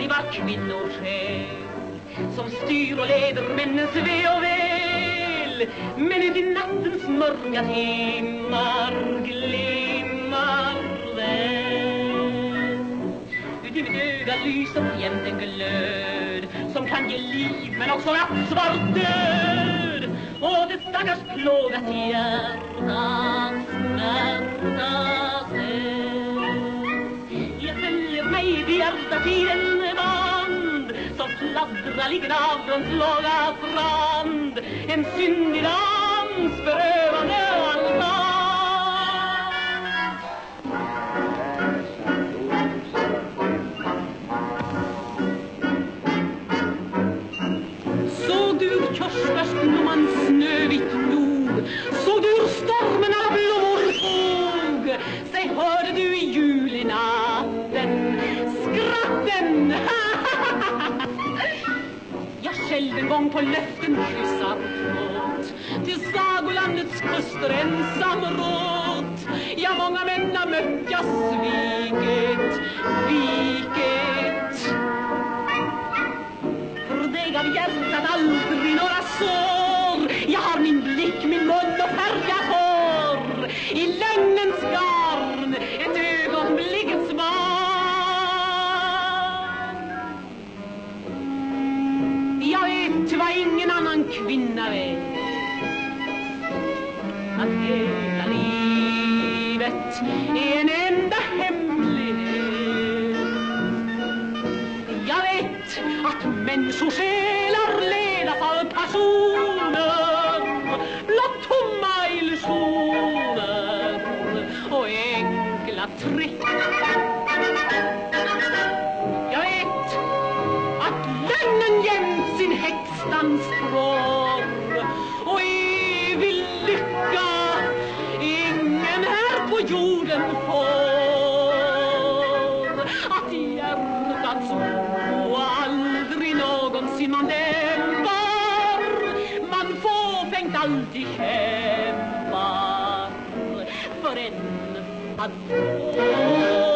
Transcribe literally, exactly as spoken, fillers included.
i var kvinnosjäl som styr och leder männens ve och väl. Men ut i nattens mörka timmar glimmar väl. Ut i mitt öga lyser jämt en glöd som kan ge liv men också nattsvart död. Och det stackars plågat hjärta smärta sig. Jag följer mig till hjärtat i en band som fladdrar lik navrens låga strand. En syndig dans berövande allvar. Såg du körsbärsblomman snövitt nog? Såg du stormen av blommor tog? Säg, hörde du i julinatten skratten? Jag själv en gång på löften kryssat åt till sagolandets kuster ensam råt. Ja, många män har mött jag sviket, viket. För dig gav hjärtat aldrig några sår. Jag har min blick, min mun och färgat hår. I lögnens garn ett ögonblickets svar. Jag vet vad ingen annan kvinna vet, att hela livet är en enda hemlighet. Jag vet att människosjälar ledas av passioner, blott tomma illusioner och enkla trick. Jag vet att lögnen jämt sin häxdans spår och evig lycka ingen här på jorden får. Att hjärtats ro aldrig någonsin man dämpar, man fåfängt alltid kämpar för en man får.